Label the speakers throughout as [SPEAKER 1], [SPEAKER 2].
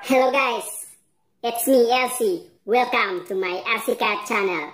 [SPEAKER 1] Hello guys, it's me Elsie. Welcome to my Elsie Cat channel.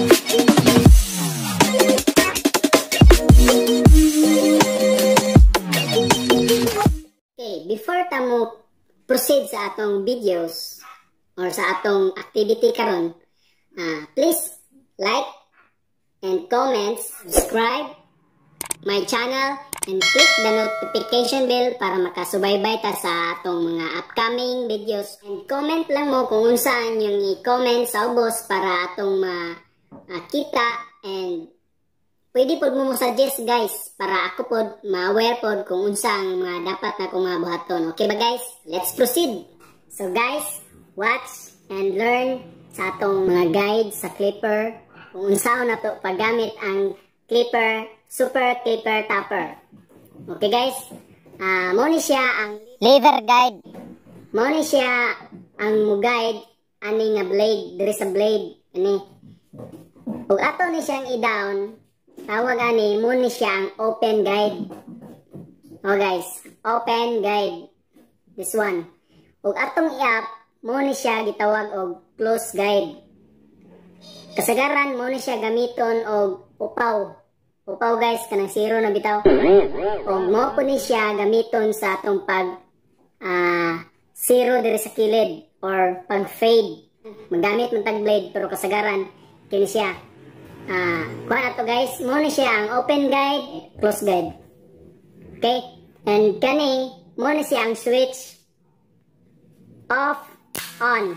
[SPEAKER 1] Okay, before tamo proceed sa atong videos or sa atong activity karon, please like and comment, subscribe my channel and click the notification bell para makasubaybay ta sa atong mga upcoming videos. And comment lang mo kung saan yung i-comment sa ubos para atong makita, and pwede pod mo suggest guys para ako pod ma-aware pod kung unsang mga dapat na kong mga buhaton. Okay ba guys? Let's proceed. So guys, watch and learn sa atong mga guide sa clipper kung unsaon na to paggamit ang clipper, super clipper topper. Okay guys, mo ni siya ang lever guide. Mo ni siya ang guide ani nga blade, diri sa blade ani. Ug ato ni siyang i-down, tawag ani mo ni siya ang open guide. Oh guys, open guide. This one. Ug atong i-up, mo ni siya gitawag og close guide. Kasagaran mo ni siya gamiton og upaw. Upaw guys, kanang zero na bitaw. O mo po ni siya gamiton sa atong pag zero diri sa kilid or pag fade. Magamit man tag blade pero kasagaran kini siya. Kuha na to guys, mo ni siya ang open guide, close guide. Okay? And kani mo ni siya ang switch off, on.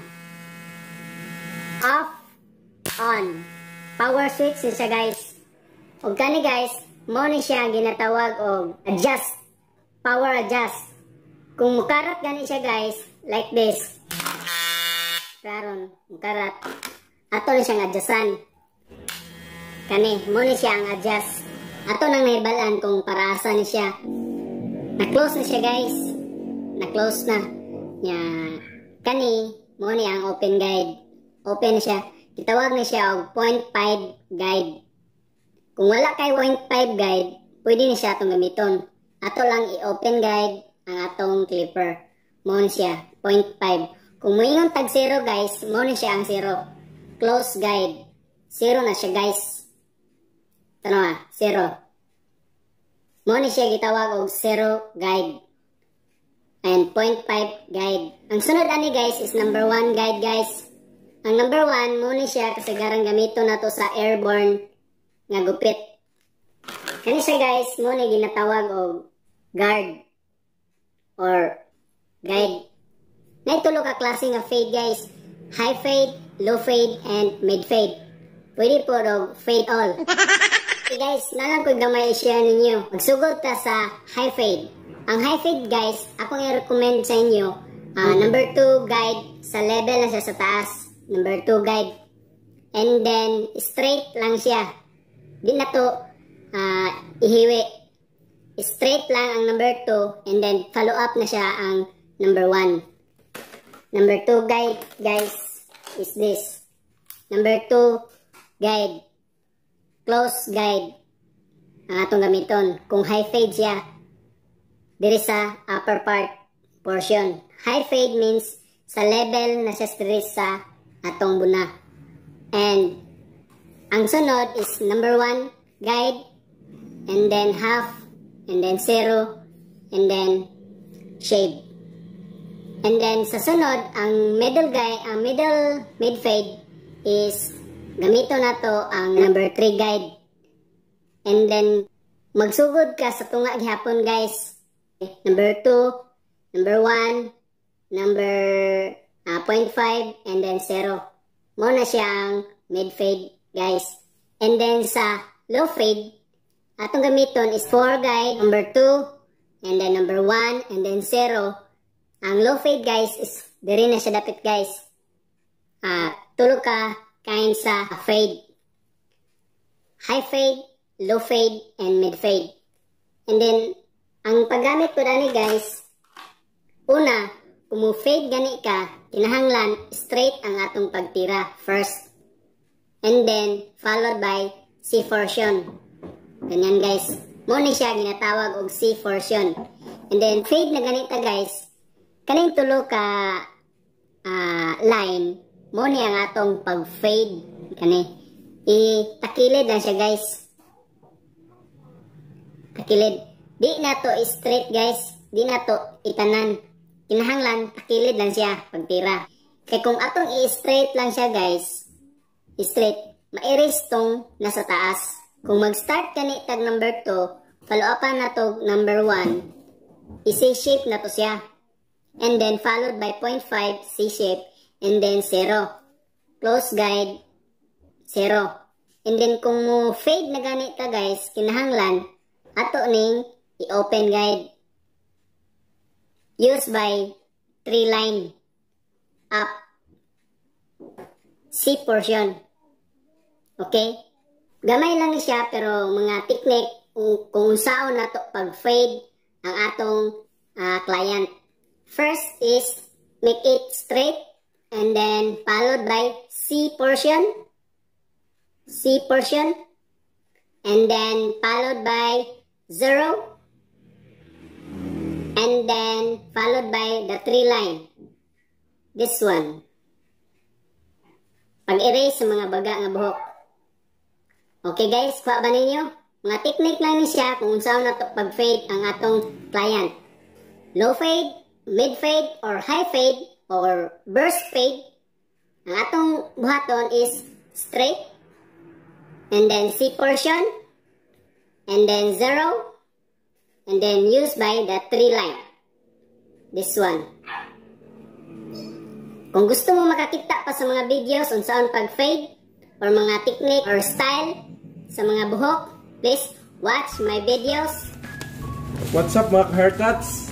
[SPEAKER 1] Off, on. Power switch siya guys. O kani guys, mo ni siya ginatawag og adjust, power adjust. Kung mukarat gani siya guys, like this. Karon, mukarat. Ato ni siyang adjustan. Kani, mo ni siya ang adjust. Ato nang naibalan kung para asa ni siya. Na-close na siya guys. Na-close na. Kani, mo ni ang open guide. Open siya. Kitawag ni siya og 0.5 guide. Kung wala kay 0.5 guide, pwede ni siya itong gamiton. Ato lang i-open guide ang atong clipper. Mo ni siya, 0.5. Kung moingon tag 0 guys, mo ni siya ang 0. Close guide. 0 na siya guys. Tanawa, 0. Mo ni siya gitawag og 0 guide. And 0.5 guide. Ang sunod ani guys is number 1 guide guys. Ang number 1, mo ni siya kasagaran gamiton na to sa airborne nga gupit. Kani siya guys, mo ni ginatawag og guard or guide. Naitulo ka klase nga fade guys. High fade, low fade, and mid fade. Pwede po og fade all. Okay guys, nalang ko gamay i-share ninyo. Magsugod ta sa high fade. Ang high fade guys, akong i-recommend sa inyo, number 2 guide, sa level na siya sa taas. Number 2 guide. And then, straight lang siya. Di na to ihiwi. Straight lang ang number 2 and then follow up na siya ang number 1. Number 2 guide guys is this. Number 2 guide. Close guide. Ang atong gamiton. Kung high fade siya, diri sa upper part portion. High fade means sa level na siya diri sa atong buna. And ang sunod is number 1 guide, and then half, and then 0, and then shade. And then sa sunod, ang middle guide, ang mid fade is gamito na to ang number 3 guide. And then magsugod ka sa tunga gihapon guys. Number 2, number 1, number 0.5, and then 0. Mo na siya ang mid fade guys. And then sa low fade, atong gamiton is 4 guide, number 2, and then number 1, and then 0. Ang low fade guys is diri na siya dapit guys. Tulo ka kain sa fade. High fade, low fade, and mid fade. And then ang paggamit ko dani guys, una, kung mo fade gani ka, kinahanglan straight ang atong pagtira first. And then, followed by C portion. Ganyan guys. Mo ni siya ginatawag og C portion. And then, fade na ganita guys. Kaning tulo ka line mo ni ang atong pag-fade kani. Itakilid lang siya guys. Takilid. Di na to straight guys. Di na to itanan. Kinahanglan takilid lang siya pagtira. Kaya kung atong i-straight lang siya guys, straight, ma-erase tong nasa taas. Kung mag-start kani tag number 2, follow upan na to number 1, i-C-shape na to siya. And then followed by 0.5 C-shape and then 0. Close guide 0. And then kung mo fade na ganita guys, kinahanglan ato ning i-open guide. Use by 3 line up C portion. Okay? Gamay lang siya pero mga technique kung saan na to pag-fade ang atong client. First is make it straight and then followed by C portion. C portion. And then followed by 0. And then followed by the 3 line. This one. Pag-erase sa mga baga nga buhok. Okay guys, kuha ba ninyo? Mga technique lang ni siya kung saan na to pag-fade ang atong client. Low fade, mid fade, or high fade, or burst fade. Ang atong buhaton is straight, and then C portion, and then 0, and then used by the 3 line. This one. Kung gusto mo makakita pa sa mga videos on saan pag-fade, or mga technique or style sa mga buhok, please watch my videos.
[SPEAKER 2] What's up mga haircuts?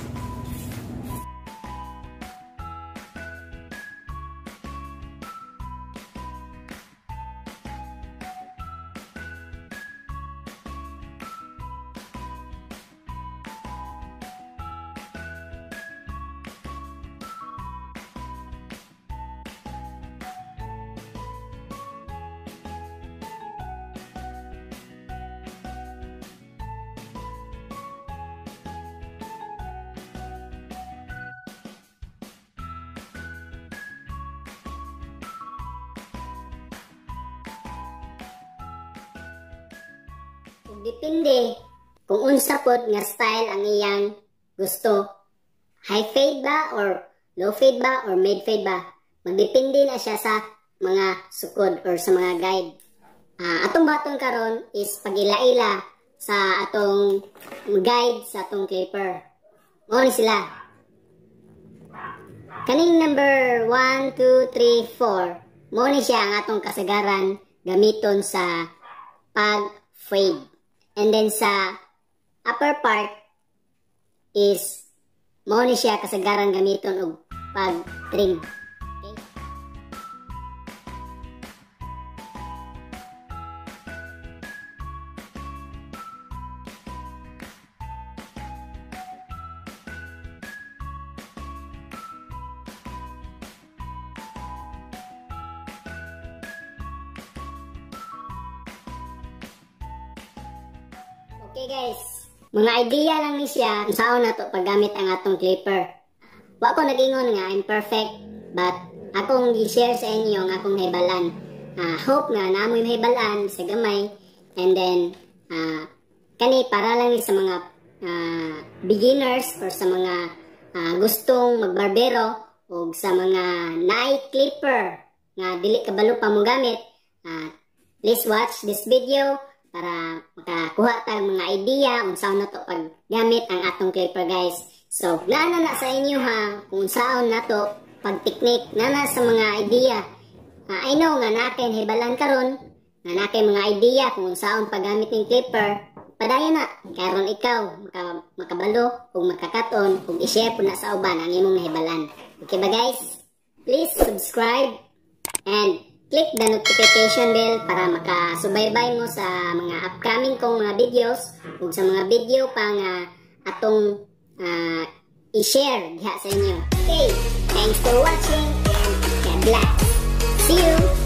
[SPEAKER 1] Depende kung unsa pod nga style ang iyang gusto. High fade ba or low fade ba or mid fade ba? Magdepende na siya sa mga sukod or sa mga guide. Atong baton karon is pagila-ila sa atong guide sa atong clipper. Mo ni sila. Kaning number 1, 2, 3, 4. Mo ni siya ang atong kasagaran gamiton sa pag-fade. And then sa upper part is mo ni siya kasagaran gamiton og pag-trim. Okay? Okay guys, mga idea lang ni siya kung saan na to paggamit ang atong clipper. Wa ko nag-ingon nga I'm perfect, but akong i-share sa inyo ang akong hibalan. Hope nga naamoy mahibalan sa gamay, and then kani para lang sa mga beginners or sa mga gustong magbarbero o sa mga naay clipper nga dili kabalo pa mo gamit. Please watch this video para makakuha tayong mga idea kung saan na to paggamit ang atong clipper guys. So, naana na sa inyo ha, kung saan na to pag-technique, naana sa mga idea. I know nga natin hibalan karon, nga natin mga idea kung saan paggamit ng clipper. Padayon na, karon ikaw, makabalo, o makakaton, o i-share po na sa uban ang imong hibalan. Okay ba guys? Please subscribe and click the notification bell para makasubaybay mo sa mga upcoming kong mga videos ug sa mga video pa nga atong i-share diha sa inyo. Okay, thanks for watching and God bless. See you!